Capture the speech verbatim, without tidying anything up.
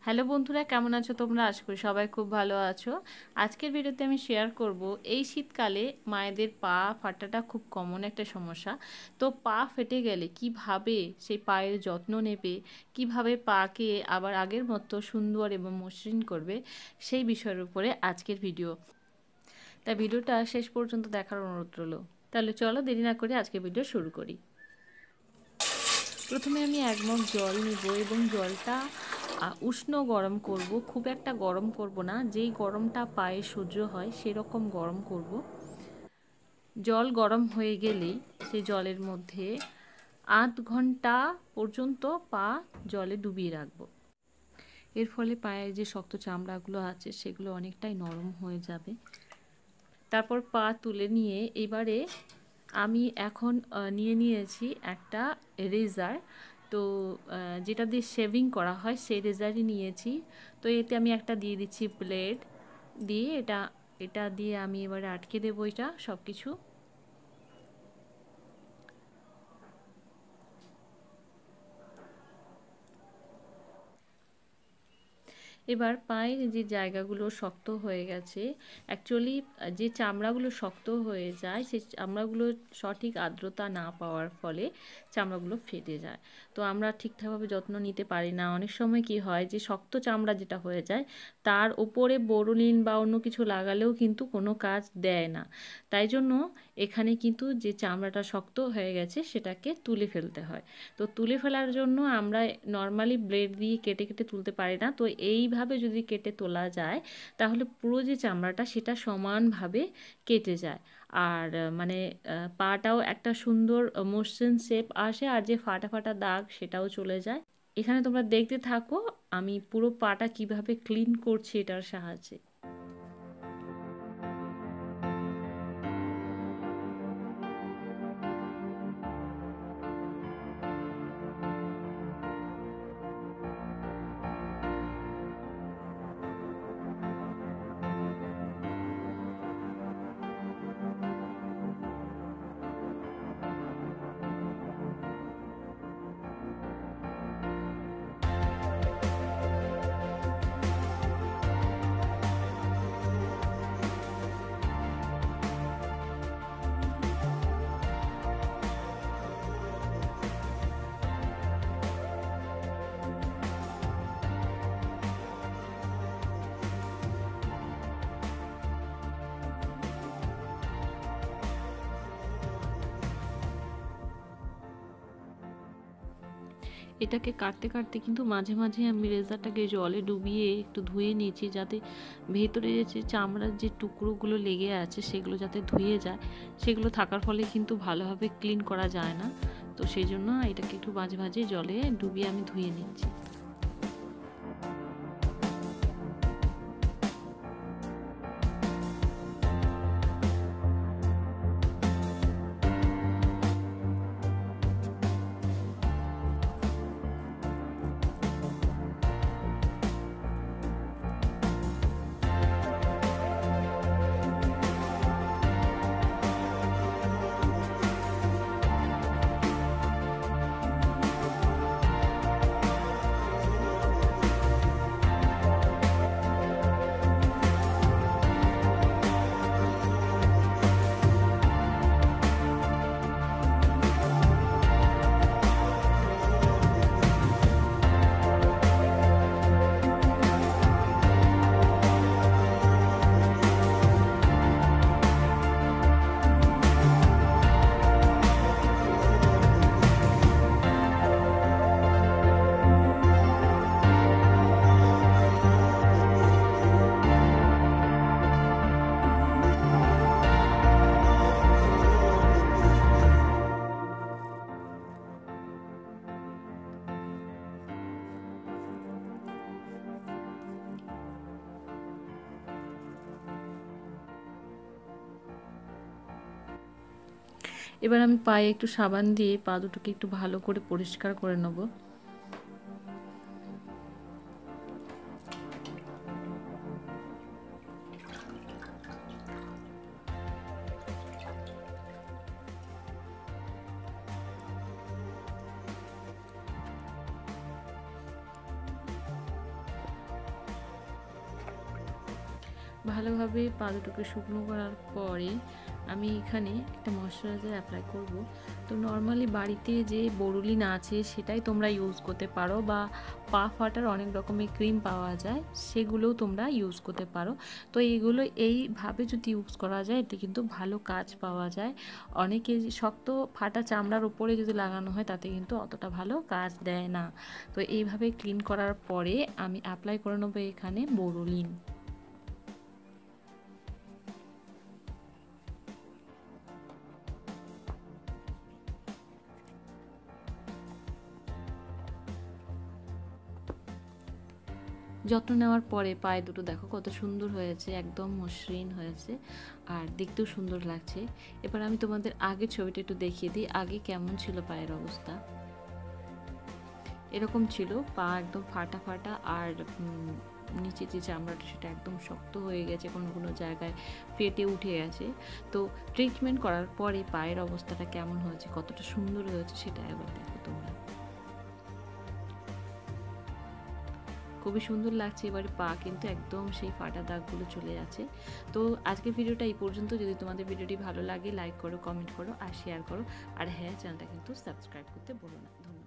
Hello বন্ধুরা, কেমন আছো তোমরা? আশা করি সবাই খুব ভালো আছো। আজকের ভিডিওতে আমি শেয়ার করব, এই শীতকালে মায়েদের পা ফাটাটা খুব কমন একটা সমস্যা। তো পা ফেটে গেলে কিভাবে সেই পায়ের যত্ন নেবে, কিভাবে পাকে আবার আগের মতো সুন্দর এবং মসৃণ করবে, সেই বিষয়ের উপরে আজকের ভিডিও। তাই ভিডিওটা শেষ পর্যন্ত দেখার অনুরোধ রইল। তাহলে চলো দেরি না করে আজকের ভিডিও শুরু করি। প্রথমে আমি এক মগ জল নিব এবং জলটা উষ্ণ গরম করব। খুব একটা গরম করব না, যেই গরমটা পায়ে সহ্য হয় সেরকম গরম করব। জল গরম হয়ে গেলেই সেই জলের মধ্যে আধ ঘন্টা পর্যন্ত পা জলে ডুবিয়ে রাখব। এর ফলে পায়ের যে শক্ত চামড়াগুলো আছে সেগুলো অনেকটাই নরম হয়ে যাবে। তারপর পা তুলে নিয়ে এবারে আমি এখন নিয়ে নিয়েছি একটা রেজার। তো যেটা দিয়ে শেভিং করা হয় সেই রেজারই নিয়েছি। তো এতে আমি একটা দিয়ে দিচ্ছি ব্লেড দিয়ে, এটা এটা দিয়ে আমি এবারে আটকে দেবো এটা সব কিছু। এবার পায়ের যে জায়গাগুলো শক্ত হয়ে গেছে, অ্যাকচুয়ালি যে চামড়াগুলো শক্ত হয়ে যায় সেই চামড়াগুলো সঠিক আর্দ্রতা না পাওয়ার ফলে চামড়াগুলো ফেটে যায়। তো আমরা ঠিকঠাকভাবে যত্ন নিতে পারি না। অনেক সময় কি হয় যে শক্ত চামড়া যেটা হয়ে যায় তার ওপরে বোরোলিন বা অন্য কিছু লাগালেও কিন্তু কোনো কাজ দেয় না। তাই জন্য এখানে কিন্তু যে চামড়াটা শক্ত হয়ে গেছে সেটাকে তুলে ফেলতে হয়। তো তুলে ফেলার জন্য আমরা নর্মালি ব্লেড দিয়ে কেটে কেটে তুলতে পারি না। তো এইভাবে যদি কেটে তোলা যায় তাহলে পুরো যে চামড়াটা সেটা সমানভাবে কেটে যায়, আর মানে পাটাও একটা সুন্দর মসৃণ শেপ আসে, আর যে ফাটা ফাটা দাগ সেটাও চলে যায়। এখানে তোমরা দেখতে থাকো আমি পুরো পাটা কিভাবে ক্লিন করছি এটার সাহায্যে। এটাকে কাটতে কাটতে কিন্তু মাঝে মাঝে আমি রেজারটাকে জলে ডুবিয়ে একটু ধুয়ে নিয়েছি, যাতে ভেতরে যে চামড়ার যে টুকরোগুলো লেগে আছে সেগুলো যাতে ধুয়ে যায়। সেগুলো থাকার ফলে কিন্তু ভালোভাবে ক্লিন করা যায় না। তো সেই জন্য এটাকে একটু মাঝে মাঝে জলে ডুবিয়ে আমি ধুয়ে নিচ্ছি। এবার আমি পায়ে একটু সাবান দিয়ে পা দুটোকে একটু ভালো করে পরিষ্কার করে নেব। ভালোভাবে পা দুটোকে শুকনো করার পরে আমি এখানে একটা ময়শ্চারাইজার অ্যাপ্লাই করব। তো নর্মালি বাড়িতে যে বোরোলিন আছে সেটাই তোমরা ইউজ করতে পারো, বা পা ফাটার অনেক রকমের ক্রিম পাওয়া যায়, সেগুলোও তোমরা ইউজ করতে পারো। তো এইগুলো এইভাবে যদি ইউজ করা যায় এতে কিন্তু ভালো কাজ পাওয়া যায়। অনেকে শক্ত ফাটা চামড়ার উপরে যদি লাগানো হয় তাতে কিন্তু অতটা ভালো কাজ দেয় না। তো এইভাবে ক্লিন করার পরে আমি অ্যাপ্লাই করে নেবো এখানে বোরোলিন। যত্ন নেওয়ার পরে পায়ে দুটো দেখো কত সুন্দর হয়েছে, একদম মসৃণ হয়েছে আর দেখতেও সুন্দর লাগছে। এবার আমি তোমাদের আগের ছবিটা একটু দেখিয়ে দিই, আগে কেমন ছিল পায়ের অবস্থা। এরকম ছিল, পা একদম ফাটা ফাটা আর নিচে যে চামড়াটা সেটা একদম শক্ত হয়ে গেছে, কোনো কোনো জায়গায় ফেটে উঠে গেছে। তো ট্রিটমেন্ট করার পরে পায়ের অবস্থাটা কেমন হয়েছে, কতটা সুন্দর হয়েছে সেটা এবার দেখো তোমরা। খুবই সুন্দর লাগছে, এবারে পা কিন্তু একদম সেই ফাটা দাগগুলো চলে যাচ্ছে। তো আজকের ভিডিওটা এই পর্যন্ত। যদি তোমাদের ভিডিওটি ভালো লাগে লাইক করো, কমেন্ট করো আর শেয়ার করো। আর হ্যাঁ, চ্যানেলটা কিন্তু সাবস্ক্রাইব করতে ভুলো না। ধন্যবাদ।